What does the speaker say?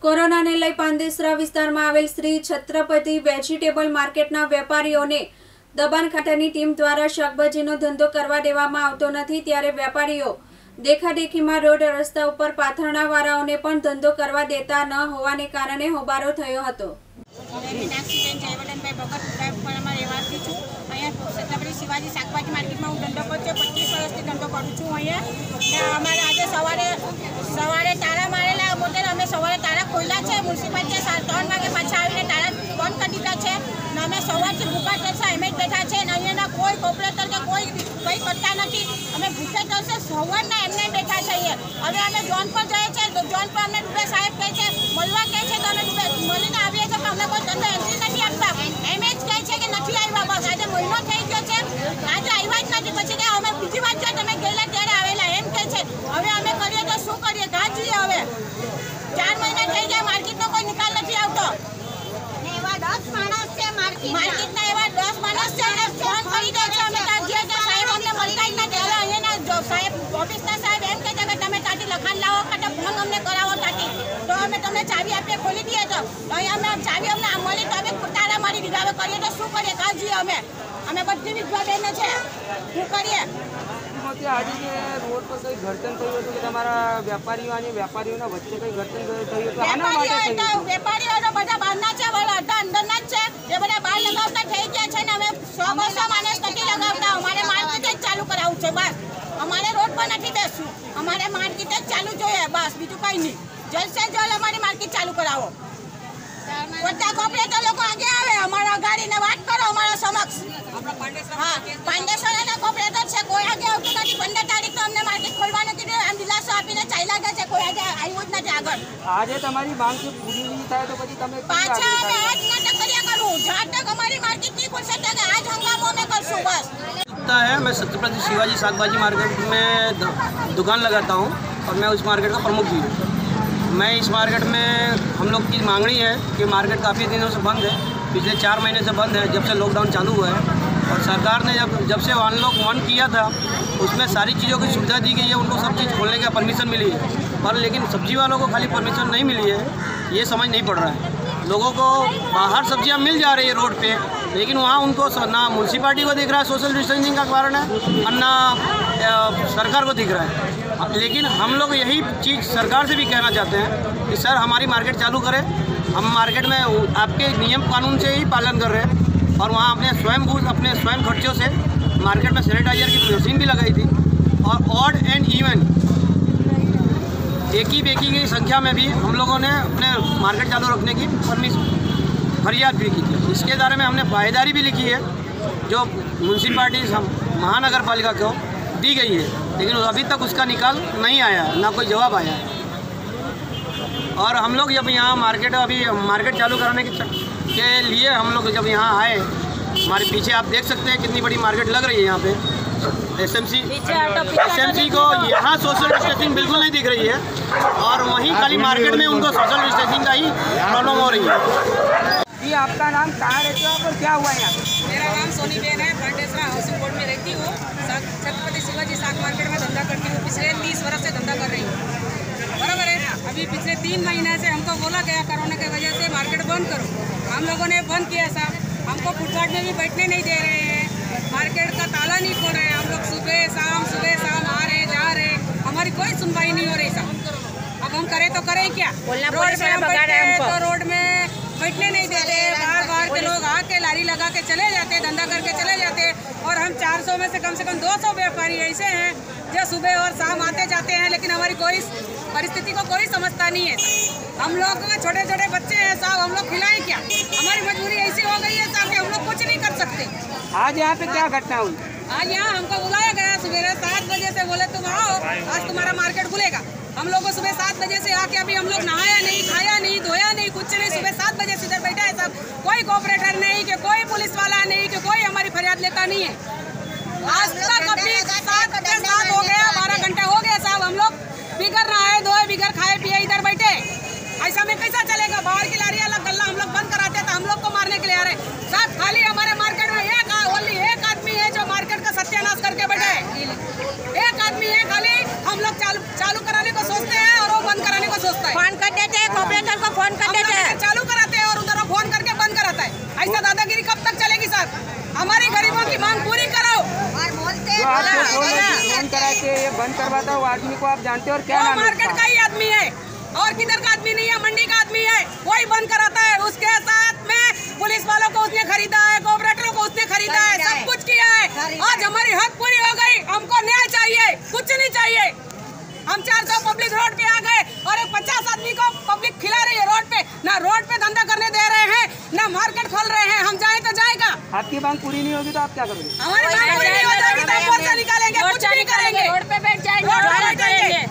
કોરોનાને લઈ પાંદેસરા વિસ્તારમાં આવેલ શ્રી છત્રપતિ વેજીટેબલ માર્કેટના વેપારીઓને દબાણ ખાતાની ટીમ દ્વારા શાકભાજીનો ધંધો કરવા દેવામાં આવતો નથી, ત્યારે વેપારીઓ દેખાદેખીમાં રોડ રસ્તા ઉપર પાથરણાવાળાઓને પણ ધંધો કરવા દેતા ન હોવાને કારણે હોબાળો થયો હતો। शिवाजी शाकभाजी मार्केट में हूँ धंधो करूँ 25 वर्षથી धंधो करूँ छूँ। अँ अमारे आज सवारे तारा मारेला मोटे अमे सवारे तारा खोला है। म्युनिसिपालिटी 3 वागे पाछा आवीने तारा बंद कर दीधा है। अमे सवारथी भूखा तरसा एम ज बैठा है। अहींयाना कोई कोपरेटर के कोई कई करता नहीं। अमे भूखे तरसे सवारना एमने बैठा है। हवे अमे जोन पर जाए छे तो जोन पर अमे डुबे साहेब कहे छे मळवा कहे छे तो अमे डुबे मळीने आवीए छे, पण अमे कोई धंधो एंट्री नहीं आपता। एम ज कहे छे के नहीं आव्या। बस आज महीनो थई गयो छे, आज आव्या ज नहीं। पछी के अमे बीजी बात जो तमे गेला त्यारे आवेला एम कहे छे। हवे अमे करीए तो शुं करीए? गाजीए हवे 4 महीना थई गया, मार्केट नो कोई निकाल नहीं आवतो। ने एवा 10 माणस छे मार्केट ना, एवा 10 माणस छे। अमे फोन करी दे छे, अमे ताजे के साहेब अમને મળતા જ નથી। હવે અહીંના જો સાહેબ ઓફિસના સાહેબ એમ કહે છે કે તમે તાટી લખાણ લાવો કાટે ફોન અમને કરાવો તાટી, તો અમે તમને ચાવી આપીએ ખોલી દઈએ। તો અહીં અમે ચાવી અમને મળી તો અમે તાળા મારી દીધા। હવે કરીએ તો શું કરીએ? કાજીએ અમે બધી વિધવા બેન છે, શું કરીએ? आज रोड पर कई घर्षण थयुं हतुं के तमारा व्यापारीओ अने व्यापारीओना वच्चे कई घर्षण थयुं हतुं। आना माटे थयुं? व्यापारीओ बधा बहारना छे, अड्डा अंदरना ज छे। ए बधा बहार लगावता થઈ ગયા છે ને। અમે 100-200 माणस નથી लगावता। અમારે मार्केट જ चालू करावવું છે बस। અમારે रोड पर નથી બેસવું, અમારે मार्केट જ चालू જોઈએ बस, બીજું કઈ નહીં। जल्द से जल्द हमारी मार्केट चालू करावो। બધા કોપરેટર લોકો આગે આવે, અમારા ગાડીને વાત કરો અમારા સમક્ષ। हाँ, પાંડેસરાના કોપરેટર છે, કોઈ આગે આવતું નથી। 15 તારીખ તો અમને માર્કેટ ખોલવાનું કીધું, એમ દિલાસો આપીને ચાલ્યા ગયા છે, કોઈ આગે આવ્યું જ નથી આગળ। આજે તમારી માંગ જો પૂરી નહીં થાય તો પછી તમે પાછા અમે આજ નાટક કર્યા કરું, જ્યાં તક અમારી मार्केट नहीं खुल सकता कि आज हंगामो में करશું बस। है मैं छत्रपति शिवाजी शाकभाजी मार्केट में दुकान लगाता हूँ और मैं उस मार्केट का प्रमुख भी हूँ। मैं इस मार्केट में हम लोग की मांगनी है कि मार्केट काफ़ी दिनों से बंद है, पिछले 4 महीने से बंद है जब से लॉकडाउन चालू हुआ है। और सरकार ने जब से अनलॉक 1 किया था उसमें सारी चीज़ों की सुविधा दी गई है, उनको सब चीज़ खोलने का परमिशन मिली है। पर लेकिन सब्जी वालों को खाली परमिशन नहीं मिली है, ये समझ नहीं पड़ रहा है। लोगों को बाहर सब्जियां मिल जा रही है रोड पे, लेकिन वहाँ उनको ना म्यूनसिपालिटी को दिख रहा है सोशल डिस्टेंसिंग का कारण है और ना सरकार को दिख रहा है। लेकिन हम लोग यही चीज़ सरकार से भी कहना चाहते हैं कि सर हमारी मार्केट चालू करें। हम मार्केट में आपके नियम कानून से ही पालन कर रहे हैं और वहाँ अपने स्वयं खर्चों से मार्केट में सैनिटाइजर की मशीन भी लगाई थी और ऑड एंड इवन एकी बेकी की संख्या में भी हम लोगों ने अपने मार्केट चालू रखने की फरियाद भी की थी। इसके बारे में हमने बाहेदारी भी लिखी है जो म्यूनसिपालिटी महानगर पालिका को दी गई है, लेकिन अभी तक उसका निकाल नहीं आया, ना कोई जवाब आया है। और हम लोग जब यहाँ मार्केट चालू कराने के लिए हम लोग जब यहाँ आए, हमारे पीछे आप देख सकते हैं कितनी बड़ी मार्केट लग रही है। यहाँ पे एसएमसी को यहाँ सोशल डिस्टेंसिंग बिल्कुल नहीं दिख रही है और वहीं खाली मार्केट में उनको सोशल डिस्टेंसिंग का ही प्रॉब्लम हो रही है। जी आपका नाम, कहाँ रहते हो और क्या हुआ यहाँ पे? मेरा नाम सोनी बेन है, पांडेसरा हाउसिंग बोर्ड में रहती हूँ। छत्रपति शिवाजी शाक मार्केट में धंधा करती हूँ, पिछले 30 वर्ष से धंधा कर रही हूँ, बराबर है। अभी पिछले 3 महीने से हमको बोला गया कोरोना की वजह से मार्केट बंद करो, हम लोगों ने बंद किया साहब। हमको फुटपाथ में भी बैठने नहीं दे रहे हैं, मार्केट का ताला नहीं खोल रहे हैं। हम लोग सुबह शाम आ रहे जा रहे, हमारी कोई सुनवाई नहीं हो रही साहब। अब हम करें तो करें क्या? रोड पे हम बैठे तो रोड में बैठने नहीं देते, बाहर के लोग आके लारी लगा के चले जाते, धंधा करके चले जाते। और हम 400 में से कम 200 व्यापारी ऐसे हैं जो सुबह और शाम आते जाते हैं, लेकिन हमारी कोई परिस्थिति को कोई समझता नहीं है। हम लोग छोटे छोटे बच्चे हैं साहब, हम लोग खिलाएं क्या? हमारी मजबूरी ऐसी हो गई है साहब कि हम लोग कुछ नहीं कर सकते। आज यहाँ पे क्या घटना हुई? आज यहाँ हमको बुलाया गया सुबह 7 बजे से, बोले तुम आओ आज तुम्हारा मार्केट खुलेगा। हम लोग को सुबह 7 बजे से आके अभी हम लोग नहाया नहीं, खाया नहीं, धोया नहीं, कुछ नहीं। सुबह 7 बजे से इधर बैठा है साहब, कोई कोऑपरेटर नहीं कि कोई पुलिस वाला नहीं कि कोई हमारी फरियाद लेता नहीं है। आज तक अभी 7 हो गया, 12 घंटे हो गए साहब। हम लोग बिगर नहाए धोए बिगर खाए पिए इधर बैठे, ऐसा में कैसा चलेगा? बाहर की लारियाँ गल्ला हम लोग बंद कराते तो हम लोग को मारने के लिए आ रहे साहब। खाली हमारे मार्केट में एक आदमी है जो मार्केट का सत्यानाश करके बैठा है, एक आदमी है खाली। हम लोग चालू कराने को सोचते हैं और वो बंद कराने को सोचता है। देते हैं, ऑपरेटर को फोन कर देते हैं, चालू कराते हैं और उधर फोन करके बंद कराता है। ऐसा दादागिरी कब तक चलेगी सर? हमारी गरीबों की मांग पूरी करो। जो आपको फोन करा के ये बंद करवाता है वो आदमी को आप जानते हो और क्या नाम है? मार्केट का ही आदमी है और किधर का आदमी नहीं है, मंडी का आदमी है, वही बंद कराता है। उसके साथ में पुलिस वालों को उसने खरीदा है, कोऑपरेटरों को उसने खरीदा है, सब कुछ किया है। आज हमारी हक पूरी हो गई, हमको न्याय चाहिए, कुछ नहीं चाहिए। हम 400 पब्लिक रोड पे आ गए और एक 50 आदमी को पब्लिक खिला रही है रोड पे। ना रोड पे धंधा करने दे रहे हैं, ना मार्केट खोल रहे हैं। हम जाए तो जाएगा। आपकी मांग पूरी नहीं होगी तो आप क्या करोगे? हमारी मांग पूरी नहीं हो जाएगी तो हम मोर्चा निकालेंगे, कुछ नहीं करेंगे, रोड पे बैठ जाएंगे।